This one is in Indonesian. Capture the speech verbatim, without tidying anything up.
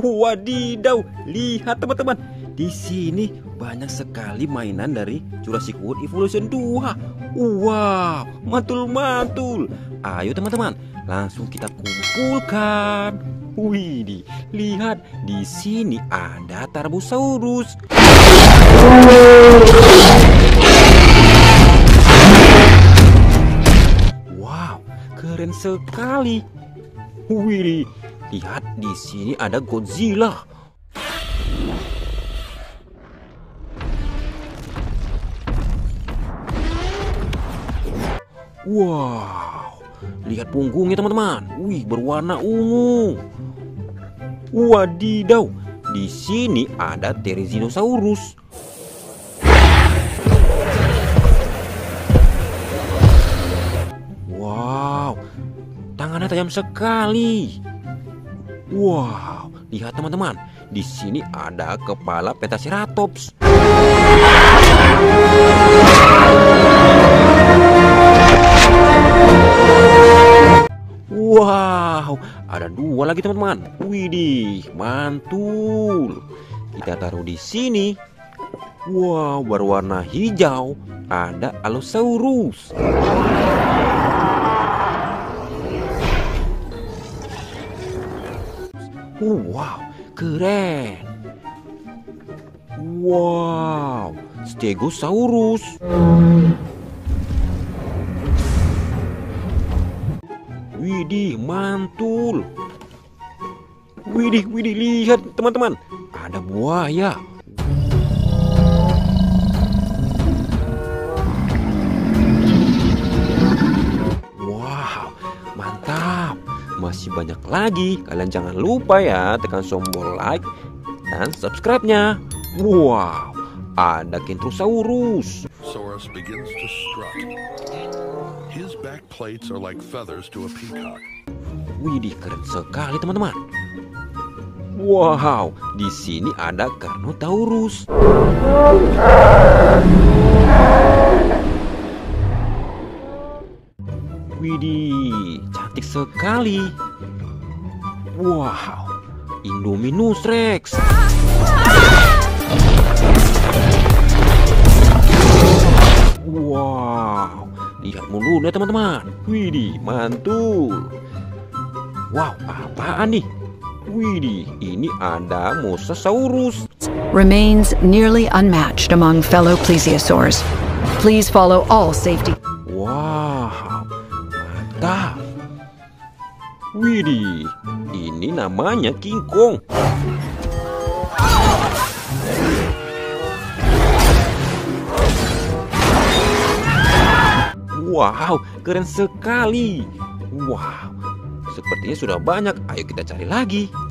Wadidaw, lihat teman-teman. Di sini banyak sekali mainan dari Jurassic World Evolution dua. Wow, mantul-mantul. Ayo teman-teman, langsung kita kumpulkan. Wih, lihat di sini ada Tarbosaurus. Wow, keren sekali. Wih, lihat di sini ada Godzilla. Wow, lihat punggungnya teman-teman. Wih, berwarna ungu. Wadidaw, di sini ada Therizinosaurus. Wow, tangannya tajam sekali. Wow, lihat teman-teman. Di sini ada kepala Petaceratops. Wow, ada dua lagi teman-teman. Widih, mantul. Kita taruh di sini. Wow, berwarna hijau. Ada Allosaurus. Wow, keren. Wow, Stegosaurus. Widih, mantul. Widih, widih, lihat teman-teman. Ada buaya. Wow, mantap. Masih banyak lagi. Kalian jangan lupa ya, tekan tombol like dan subscribe-nya. Wow, ada Kentrosaurus. Saurus begins to strut. His back plates are like feathers to a peacock. Widih, keren sekali teman-teman. Wow, di sini ada Carnotaurus. Widih, cantik sekali. Wow, Indominus Rex. Wow, lihat mulutnya teman-teman. Widih, mantul. Wow, apaan nih? Widih, ini ada Mosasaurus. Remains nearly unmatched among fellow plesiosaurs. Please follow all safety. Wow, mantap. Widih, ini namanya King Kong. Wow, keren sekali. Wow, sepertinya sudah banyak. Ayo kita cari lagi.